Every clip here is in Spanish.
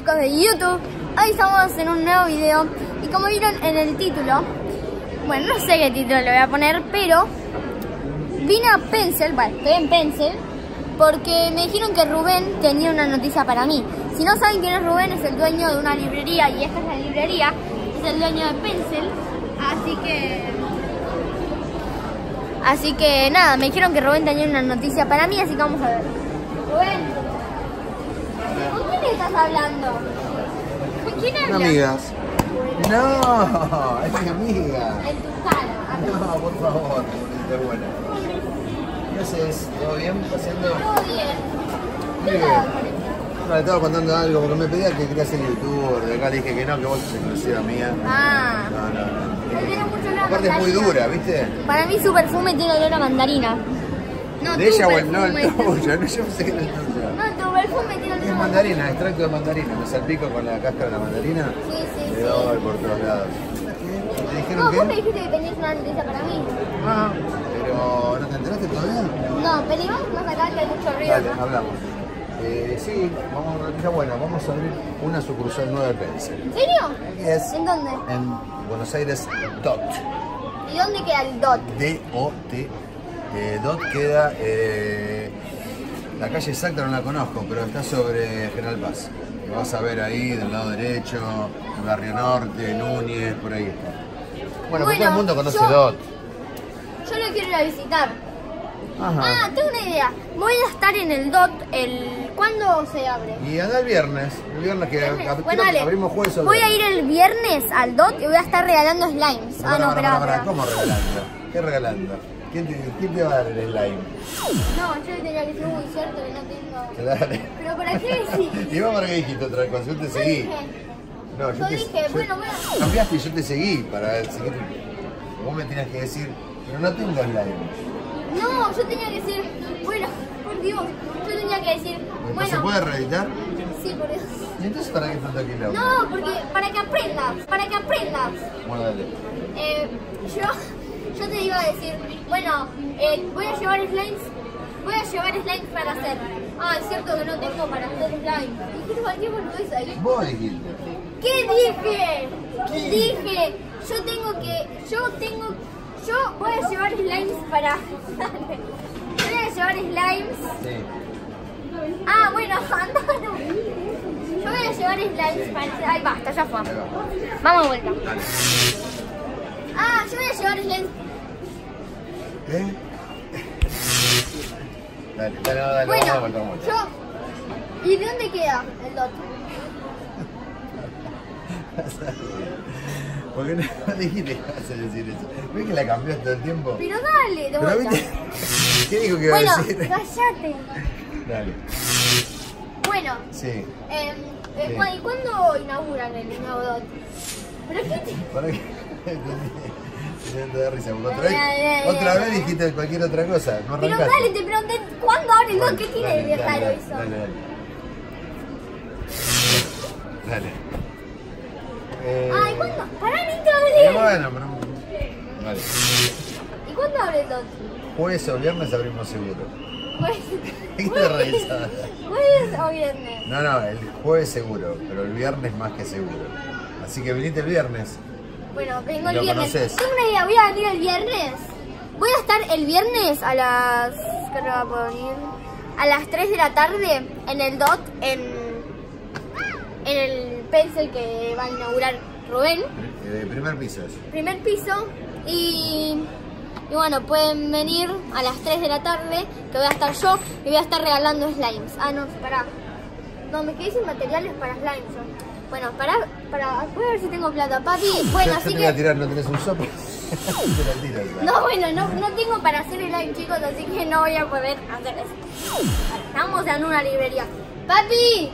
chicos de YouTube, hoy estamos en un nuevo video y como vieron en el título, bueno, no sé qué título le voy a poner, pero vine a Pencil, bueno, estoy en Pencil porque me dijeron que Rubén tenía una noticia para mí. Si no saben quién es Rubén, es el dueño de una librería y esta es la librería, es el dueño de Pencil, así que nada, me dijeron que Rubén tenía una noticia para mí, así que vamos a ver. Rubén, ¿con quién estás hablando? ¿Con quién hablas? Amigas. No, es mi amiga. En tu cara. No, por favor, bonita buena. ¿Qué haces? ¿Todo bien? ¿Haciendo? Todo bien. Muy bien. No, le estaba contando algo porque me pedía que quería ser youtuber. De acá dije que no, que vos sos exclusiva mía. Ah. No. Yo quiero mucho olor a Aparte es muy mandarina. dura, ¿viste? Para mí su perfume tiene olor a mandarina. No, De tu ella o el perfume. tuyo. No, yo pensé que era el tuyo. No, tu perfume tiene olor Es a mandarina, extracto de mandarina. Me salpico con la cáscara de la mandarina. Sí. Le doy por todos lados. ¿Te dijeron No, qué? vos me dijiste que tenías una noticia para mí. Ah, pero ¿no te enteraste todavía? No, pero vamos más acá que hay mucho ruido. Dale, ¿No? hablamos. Sí, vamos a una noticia buena. Vamos a abrir una sucursal nueva de Pencil. ¿En serio? Yes. ¿En dónde? En Buenos Aires, DOT. ¿Y dónde queda el DOT? D-O-T. DOT queda... la calle exacta no la conozco, pero está sobre General Paz. Lo vas a ver ahí del lado derecho, el Barrio Norte, Núñez, por ahí está. Bueno, porque todo el mundo conoce DOT. Yo lo quiero ir a visitar. Ajá. Ah, tengo una idea. Voy a estar en el DOT ¿Cuándo se abre? Y anda el viernes que Bueno, creo que dale. abrimos jueves o Voy a viernes. ir el viernes al DOT y voy a estar regalando slimes. Pará, ¿cómo regalando? ¿Qué regalando? ¿Quién te va a dar el slime? No, yo le tenía que decir, uy, cierto que no tengo. Claro. ¿Pero para qué decís? ¿Y vos para qué dijiste otra cosa? Yo te seguí. Dije. No, Yo dije, bueno, bueno. Cambiaste y yo te seguí para seguir. Vos me tenías que decir, pero no tengo slime. No, yo tenía que decir, bueno, por Dios, yo tenía que decir, bueno. ¿Se puede reeditar? Sí, por eso. ¿Y entonces para qué tanto quilombo? No, porque para que aprendas. Bueno, dale. Yo te iba a decir, bueno, voy a llevar slimes para hacer. Ah, es cierto que no tengo para hacer slime. Dijiste cualquier boludez ahí. Vos dijiste. ¿Qué dije? Dije, yo voy a llevar slimes para... Voy a llevar slimes. Sí. Ah, bueno, anda. Yo voy a llevar slimes para... Ay, basta, ya fue. Ahí va. Vamos de vuelta. Dale. Ah, yo voy a llevar slimes. ¿Qué? Dale, Bueno, vamos a vuelta. ¿Y de dónde queda el DOT? ¿Por qué no dijiste que vas a decir eso? ¿Ves que la cambió todo el tiempo? Pero dale, de ¿Pero vuelta. viste? ¿Qué dijo que iba Bueno, a decir? cállate. Dale. Bueno, Sí. ¿y cuándo inauguran el nuevo DOT? ¿Pero qué te...? ¿Para qué? Te da risa. Otra vez dijiste cualquier otra cosa. No Pero arrancaste. dale, te pregunté ¿cuándo abre el DOT? ¿Qué tiene de raro eso? Dale. Ay, ¿cuándo? Pará, ni te Bueno, pero... Vale. ¿Y cuándo abre el DOT? Jueves o viernes abrimos seguro. ¿Qué te reís? ¿Jueves o viernes? No, el jueves seguro, pero el viernes más que seguro. Así que venite el viernes. Bueno, vengo el ¿Lo viernes. conoces? Tengo una idea, voy a venir el viernes. Voy a estar el viernes a las... ¿Qué hora puedo venir? A las 3 de la tarde en el DOT, en el Pencil que va a inaugurar Rubén. Primer piso es. Primer piso. Y bueno, pueden venir a las 3 de la tarde, que voy a estar yo y voy a estar regalando slimes. Ah, no, pará. No, me quedé sin materiales para slimes yo. Bueno, voy a ver si tengo plata, papi. Bueno, Yo así te voy a que... tirar, ¿no tenés un sopo? Te la tiras. No, bueno, no tengo para hacer slime, chicos, así que no voy a poder hacer eso. Estamos en una librería. ¡Papi!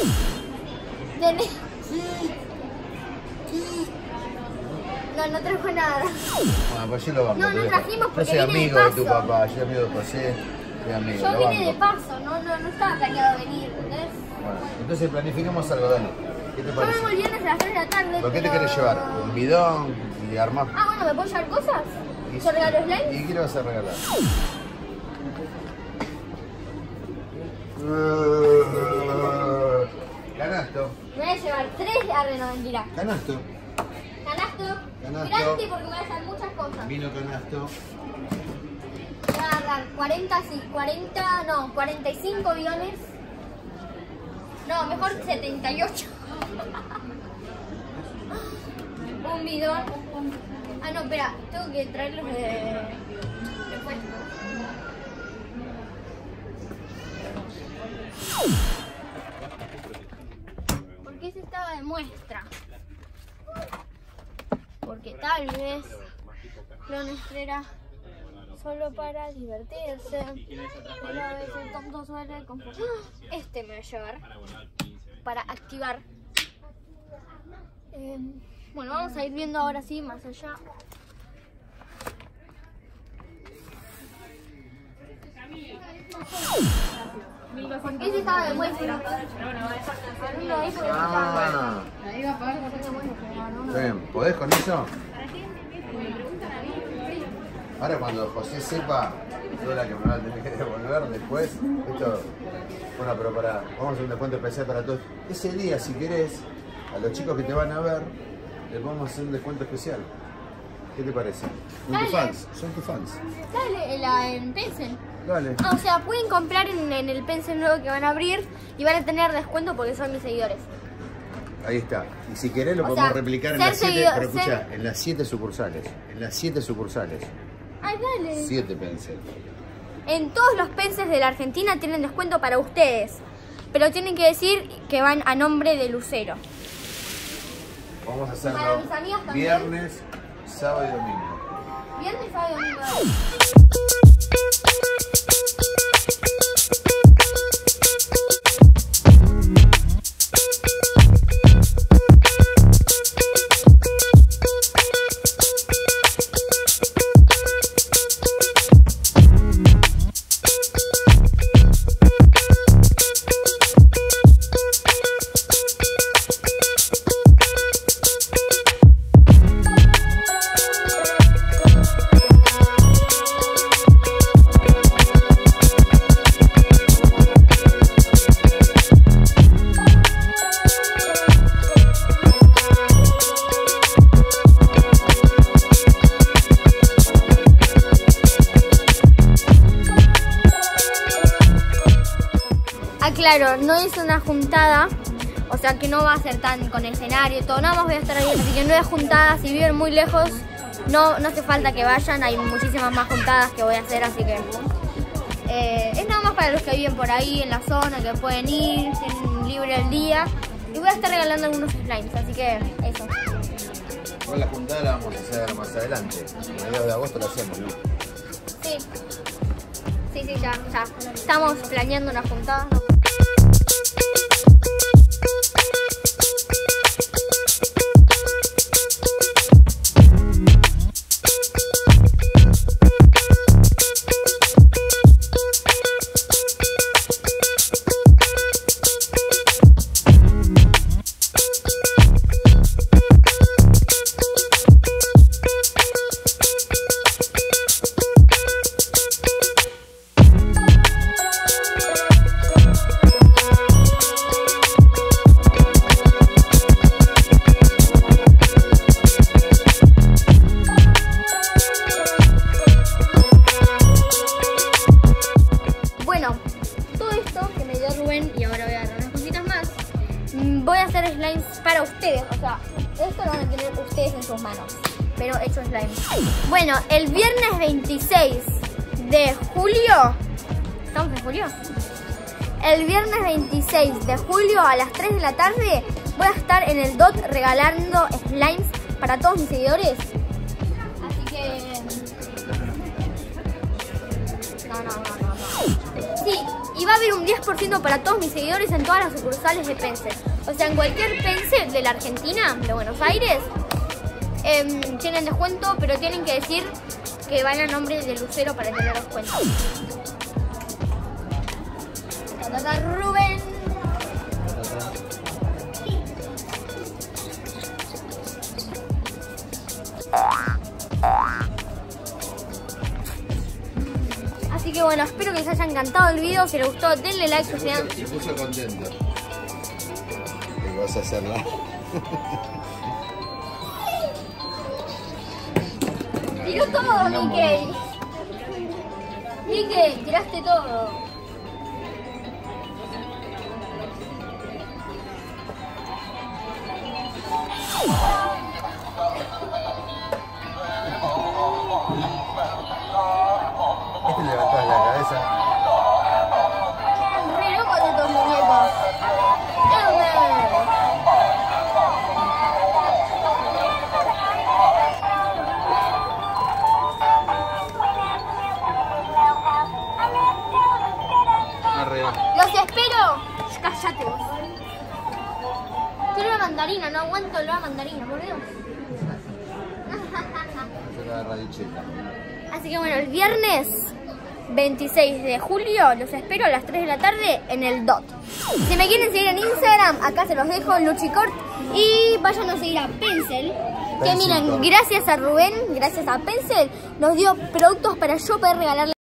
No trajo nada. Bueno, pues yo lo banco. No te dejo. trajimos porque Yo soy vine de amigo de tu paso. papá, yo soy amigo de José, soy amigo, Yo lo vine de banco. paso, no estaba planeado venir, ¿entendés? Bueno, entonces planifiquemos algo, dale. ¿Qué te Yo vengo el parece? viernes a las 3 de la tarde. ¿Por qué te pero- querés llevar? ¿Un bidón y armar? Ah, bueno, ¿me puedo llevar cosas? ¿Yo regalo slime? ¿Y qué le vas a regalar? Canasto. Me voy a llevar 3 de no, mentira. Canasto. Canasto. Canasto. Grande porque me hacen muchas cosas. Vino canasto. Voy a agarrar 45 bidones. No, mejor 78. Un bidón. Ah, no, espera, tengo que traerlos de puesto. ¿Por qué se estaba de muestra? Porque tal vez lo nuestro era solo para divertirse, pero a veces tonto suele confundir. Este me voy a llevar para activar. Bueno, vamos a ir viendo ahora sí más allá. ¿Por qué se estaba de muestra? Bien, ¿podés con eso? Ahora cuando José sepa toda la que me va a tener que devolver después, esto, bueno, pero vamos a hacer un descuento especial para todos. Ese día, si querés, a los chicos que te van a ver, les vamos a hacer un descuento especial. ¿Qué te parece? Son tus fans, son tus fans. Dale, en Pencil. Dale. O sea, pueden comprar en el Pencil nuevo que van a abrir y van a tener descuento porque son mis seguidores. Ahí está. Y si querés lo podemos replicar en las 7, pero escucha, en las 7 sucursales. En las 7 sucursales. Ay, dale. 7 Pencil. En todos los Pencils de la Argentina tienen descuento para ustedes. Pero tienen que decir que van a nombre de Lucero. Vamos a hacerlo Para mis amigas también. viernes, sábado y domingo. Viernes, sábado y domingo. Claro, no es una juntada, o sea que no va a ser tan con escenario y todo, nada más voy a estar ahí, así que no es juntada, si viven muy lejos, no hace falta que vayan, hay muchísimas más juntadas que voy a hacer, así que es nada más para los que viven por ahí en la zona, que pueden ir, tienen libre el día, y voy a estar regalando algunos slimes, así que eso. Con la juntada la vamos a hacer más adelante, a mediados de agosto la hacemos, ¿no? Sí, ya, estamos planeando una juntada, ¿no? Voy a hacer slimes para ustedes, o sea, esto lo van a tener ustedes en sus manos, pero hecho slime. Bueno, el viernes 26 de julio, ¿estamos en julio? El viernes 26 de julio a las 3 de la tarde voy a estar en el DOT regalando slimes para todos mis seguidores. Así que... No. Sí, y va a haber un 10% para todos mis seguidores en todas las sucursales de Pencil. O sea, en cualquier Pencil de la Argentina, de Buenos Aires, tienen descuento, pero tienen que decir que van a nombre de Lucero para tener descuento. Rubén. Así que bueno, espero que les haya encantado el video, si les gustó denle like, se puso contento. vas a hacerla. Tiró todo, Mickey. Mickey, tiraste todo. Este levantás la cabeza. Re locos estos muñecos. Arriba. Los espero. Cállate vos. Quiero una mandarina, no aguanto la mandarina, por Dios. La radicheta. Así que bueno, el viernes 26 de julio los espero a las 3 de la tarde en el DOT. Si me quieren seguir en Instagram, acá se los dejo, Luchicort. Y vayan a seguir a Pencil. Que miren, gracias a Rubén, gracias a Pencil, nos dio productos para yo poder regalarle.